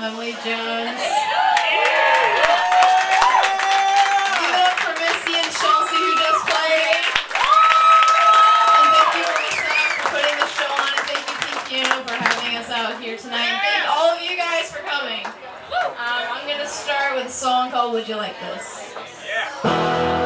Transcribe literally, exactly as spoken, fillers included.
Emily Jones. Give it up for Missy and Chelsea who just played. And thank you for the staff for putting the show on. And thank you, Pink Piano, for having us out here tonight. And thank all of you guys for coming. Um, I'm going to start with a song called Would You Like This? Yeah.